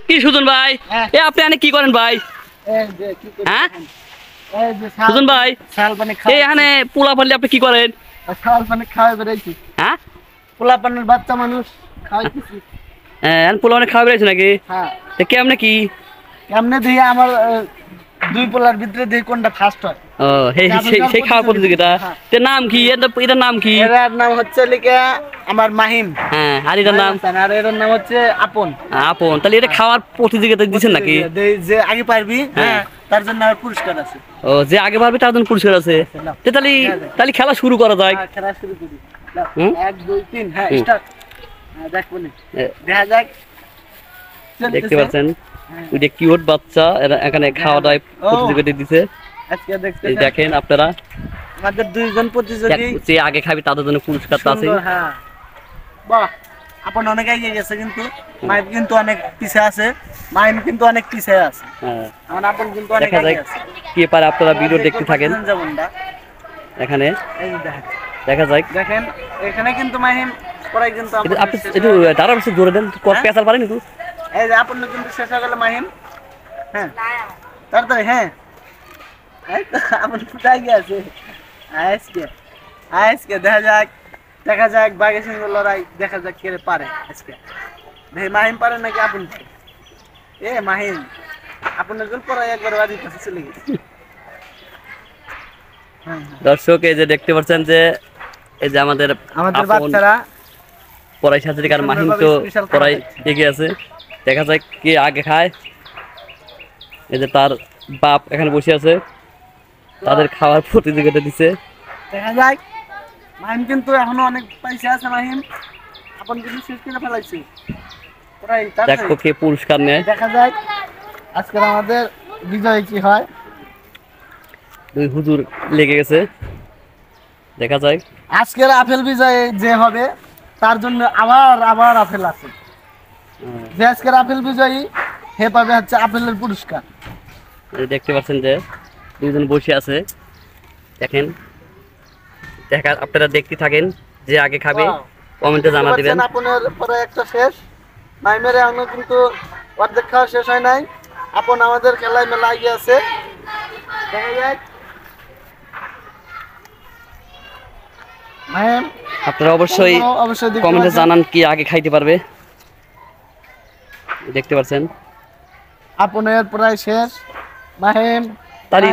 কি সুজন ভাই, এ আপনি এখানে কি করেন ভাই? হ্যাঁ সুজন ভাই, এই এখানে পোলা পারলে আপনি কি করেন? হ্যাঁ পোলা পানের বাচ্চা মানুষ খাওয়াইতেছি। পোলা মানে খাওয়া বেড়েছে নাকি? হ্যাঁ কেমনে কি? কেমনে দিয়ে আমার দুই পোলার ভিতরে দিয়ে কোনটা ফার্স্ট হয়। ও সেই খাওয়া প্রতিযোগিতা। এর নাম কি? এটার নাম কি? এর নাম হচ্ছে লিখে আমার মাহিম। হ্যাঁ আর এটার নাম? আর এর নাম হচ্ছে আপন। আপন। তাহলে এটা খাওয়ার প্রতিযোগিতা দিচ্ছেন নাকি? যে আগে পারবি হ্যাঁ তার জন্য আর পুরস্কার আছে। ও যে আগে পারবে তার জন্য পুরস্কার আছে। তাহলে খেলা শুরু করা যায়। খেলা শুরু করি। 1 2 3 হ্যাঁ স্টার্ট। দেখো নি দেখা যাক। দেখতে পাচ্ছেন ওইটা কিউট বাচ্চা, এরা এখানে খাওয়া দাওয়া প্রতিযোগিতা দিছে। আজকে দেখেন আপনারা আমাদের দুইজন প্রতিযোগী যে আগে খাবে তাদের জন্য পুরস্কার আছে। হ্যাঁ বাহ, আপন অনেক এগিয়ে গেছে কিন্তু মাইম কিন্তু অনেক পিছে আছে। মাইম কিন্তু অনেক পিছে আছে। হ্যাঁ আমার আপন কিন্তু অনেক এগিয়ে আছে। কি পারে আপনারা ভিডিও দেখতে থাকেন। এখানে দেখা যায়। দেখেন এখানে কিন্তু মাহিম পড়াই কিন্তু আপনি একটু তারা বেশি জোরে দেন, কত পেছাল পারেন একটু। এই যে আপন কিন্তু শেষ হয়ে গেল মাহিম। হ্যাঁ তাড়াতাড়ি হ্যাঁ আপন কোথায় গিয়েছে? আজকে দেখা যাক বাঘের সঙ্গে লড়াই, দেখা যাক কে পারে আজকে। দেখি মাহিম পারে নাকি আপন পারে। এ মাহিম আপনার জন্য পড়াই একবার বাড়ির কাছে চলে গেছে। দর্শক এই যে দেখতে পাচ্ছেন যে এই যে আমাদের বাচ্চারা পড়াই সাথে আর মাহিম তো পড়াই এগিয়ে আছে। দেখা যায় কে আগে খায়। এই যে তার বাপ এখানে বসে আছে, তাদের খাওয়ার প্রতিযোগিতা দিছে। দেখা যাক মাহিম কিন্তু এখনো অনেক পয়সা আছে। মাহিম আপন কিন্তু শেষ করে ফেলাইছে। দেখো কে পুরস্কার নেয়। দেখা যাক আজকে আমাদের বিজয় কি হয়। দুই হুজুর লেগে গেছে, দেখা যায় আজকের আপেল বিজয় যে হবে তার জন্য আবার আপেল আছে। যে আজকের আপেল বিজয়ী হে পাবে হচ্ছে আপেলের পুরস্কার। দেখতে পাচ্ছেন যে দুইজন বসে আছে। দেখেন আপনারা দেখতে থাকেন, যে আগে খাবে কমেন্টে জানা দিবেন। আপনের পরে একটা শেষ, মাইমের এখনো কিন্তু অর্ধেক খাওয়া শেষ হয় নাই। আপন আমাদের খেলায় মেলা এগিয়ে আছে। দেখা যাক মাহিম, আপনারা অবশ্যই কমেন্টে জানান কি আগে খাইতে পারবে। দেখতে পাচ্ছেন আপনের প্রায় শেষ। মাহিম তালি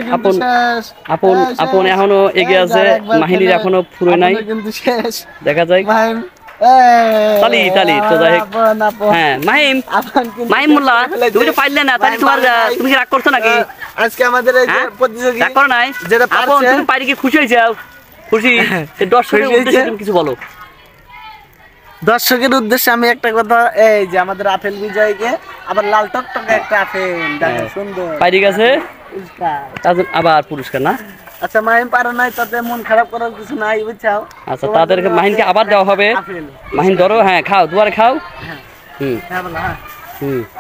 আপন এখনো এগিয়ে আছে, মাহিনীর এখনো ফুরোয় নাই। দেখা যায় তালি তো যাই হোক। হ্যাঁ মাহিম মোল্লা তুমি তো পারলে না, তাহলে তুমি কি রাগ করছো নাকি? আজকে আমাদের এই যে প্রতিযোগী রাগ করো নাই? আপন তুমি পারি কি খুশি হয়েছে? খুশি? দর্শকের উদ্দেশ্যে তুমি কিছু বলো। দর্শকের উদ্দেশ্যে আমি একটা কথা, এই যে আমাদের আপেল বিজয়কে আবার লাল টকটকে একটা আপেল সুন্দর পাইরি গেছে, আবার পুরস্কার না। আচ্ছা মাহিম পারো নাই, তাতে মন খারাপ করার কিছু নাই বুঝছো। আচ্ছা তাদেরকে মাহিনকে আবার দেওয়া হবে। মাহিন ধরো, হ্যাঁ খাও, দুবারে খাও।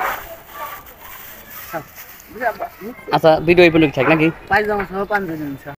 আচ্ছা ভিডিও এই পর্যন্ত থাক নাকি?